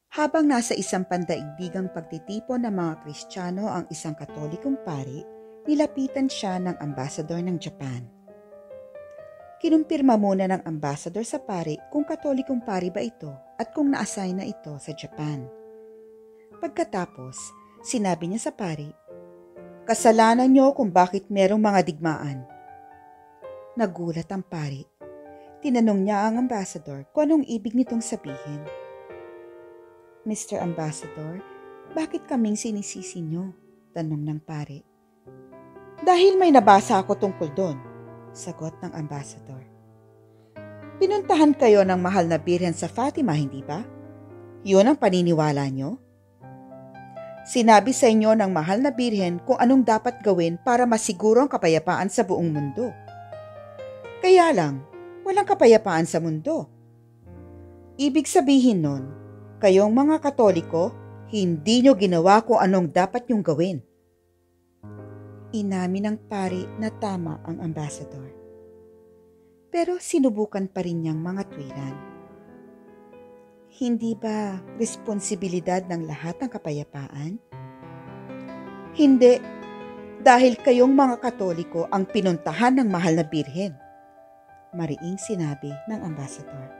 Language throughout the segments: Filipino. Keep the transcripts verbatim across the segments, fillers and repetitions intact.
Habang nasa isang pandaigdigang pagtitipon ng mga Kristiyano ang isang Katolikong pari, nilapitan siya ng ambasador ng Japan. Kinumpirma muna ng ambasador sa pari kung Katolikong pari ba ito at kung na-assign na ito sa Japan. Pagkatapos, sinabi niya sa pari, "Kasalanan niyo kung bakit merong mga digmaan." Nagulat ang pari. Tinanong niya ang ambasador kung anong ibig nitong sabihin. "Mister Ambassador, bakit kaming sinisisi niyo?" tanong ng pari. "Dahil may nabasa ako tungkol doon," sagot ng ambasador. "Pinuntahan kayo ng mahal na birhen sa Fatima, hindi ba? Yun ang paniniwala niyo? Sinabi sa inyo ng mahal na birhen kung anong dapat gawin para masiguro ang kapayapaan sa buong mundo. Kaya lang, walang kapayapaan sa mundo. Ibig sabihin nun, kayong mga Katoliko, hindi nyo ginawa kung anong dapat nyong gawin." Inamin ng pari na tama ang ambasador. Pero sinubukan pa rin niyang mga tuwiran. "Hindi ba responsibilidad ng lahat ang kapayapaan?" "Hindi, dahil kayong mga Katoliko ang pinuntahan ng mahal na birhen," mariing sinabi ng ambasador.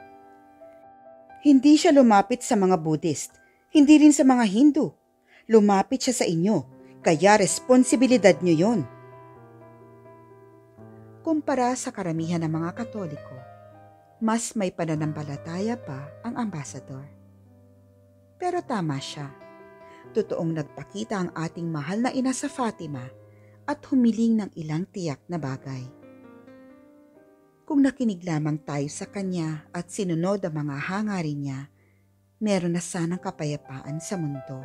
"Hindi siya lumapit sa mga Buddhist, hindi rin sa mga Hindu. Lumapit siya sa inyo, kaya responsibilidad niyo yon." Kumpara sa karamihan ng mga Katoliko, mas may pananampalataya pa ang ambasador. Pero tama siya. Totoong nagpakita ang ating mahal na ina sa Fatima at humiling ng ilang tiyak na bagay. Kung nakinig lamang tayo sa kanya at sinunod ang mga hangarin niya, meron na sanang kapayapaan sa mundo.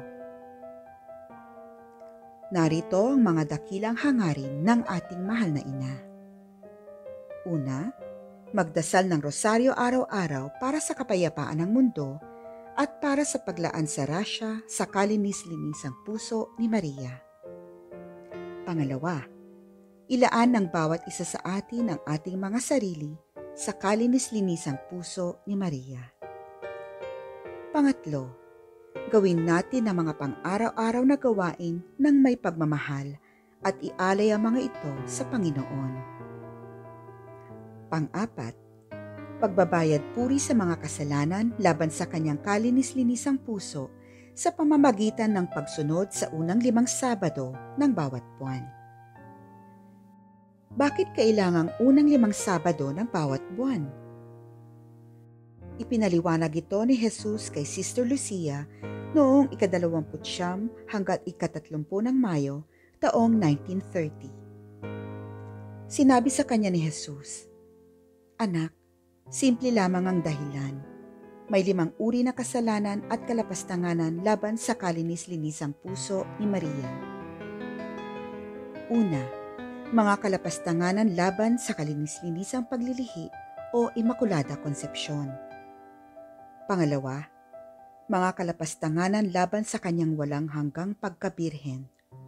Narito ang mga dakilang hangarin ng ating mahal na ina. Una, magdasal ng rosaryo araw-araw para sa kapayapaan ng mundo at para sa paglaan sa rasya sa kalinis-linisang puso ni Maria. Pangalawa, ilaan ng bawat isa sa atin ang ating mga sarili sa kalinis-linisang puso ni Maria. Pangatlo, gawin natin ang mga pang-araw-araw na gawain ng may pagmamahal at ialay ang mga ito sa Panginoon. Pang-apat, pagbabayad puri sa mga kasalanan laban sa kanyang kalinis-linisang puso sa pamamagitan ng pagsunod sa unang limang Sabado ng bawat buwan. Bakit kailangang unang limang Sabado ng bawat buwan? Ipinaliwanag ito ni Jesus kay Sister Lucia noong ikadalawamput siyam hanggat ikatatlumpu ng Mayo taong nineteen thirty. Sinabi sa kanya ni Jesus, "Anak, simple lamang ang dahilan. May limang uri na kasalanan at kalapastanganan laban sa kalinis-linisang puso ni Maria. Una, mga kalapastanganan laban sa kalinis-linisang paglilihi o Immaculada Concepcion. Pangalawa, mga kalapastanganan laban sa kanyang walang hanggang pagkabirhen.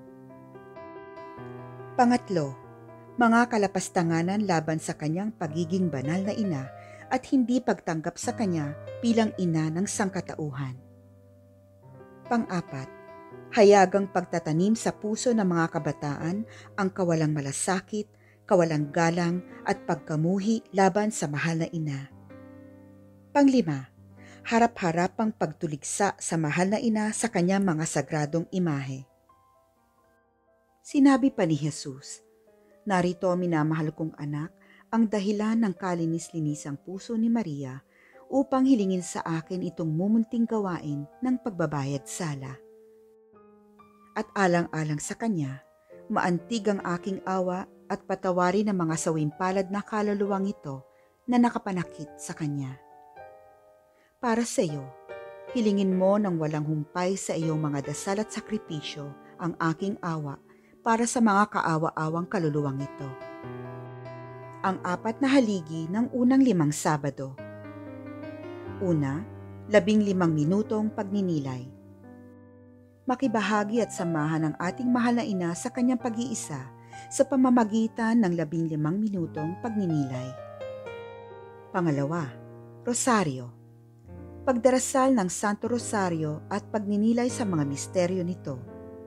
Pangatlo, mga kalapastanganan laban sa kanyang pagiging banal na ina at hindi pagtanggap sa kanya bilang ina ng sangkatauhan. Pang-apat, hayagang pagtatanim sa puso ng mga kabataan ang kawalang malasakit, kawalang galang at pagkamuhi laban sa mahal na ina. Panglima, harap-harapang pagtuligsa sa mahal na ina sa kanyang mga sagradong imahe." Sinabi pa ni Jesus, "Narito, minamahal kong anak, ang dahilan ng kalinis-linisang puso ni Maria upang hilingin sa akin itong mumunting gawain ng pagbabayad sala. At alang-alang sa kanya, maantig ang aking awa at patawarin ang mga sawimpalad na kaluluwang ito na nakapanakit sa kanya. Para sa iyo, hilingin mo ng walang humpay sa iyong mga dasal at sakripisyo ang aking awa para sa mga kaawa-awang kaluluwang ito." Ang apat na haligi ng unang limang Sabado. Una, labing limang minutong pagninilay. Makibahagi at samahan ang ating mahal na ina sa kanyang pag-iisa sa pamamagitan ng labing limang minutong pagninilay. Pangalawa, Rosaryo. pagdarasal ng Santo Rosario at pagninilay sa mga misteryo nito.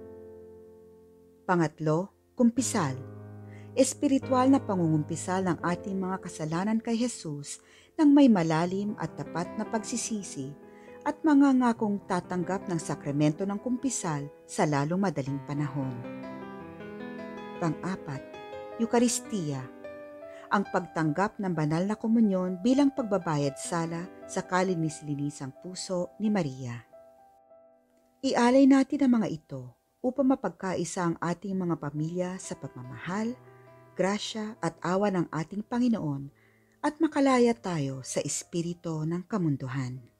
Pangatlo, kumpisal. Espiritual na pangungumpisal ng ating mga kasalanan kay Jesus ng may malalim at tapat na pagsisisi at mga ngakong tatanggap ng sakramento ng kumpisal sa lalong madaling panahon. Pang-apat, Eukaristiya. Ang pagtanggap ng banal na komunyon bilang pagbabayad sala sa kalinis-linisang puso ni Maria. Ialay natin ang mga ito upang mapagkaisa ang ating mga pamilya sa pagmamahal, grasya at awa ng ating Panginoon at makalaya tayo sa espiritu ng kamunduhan.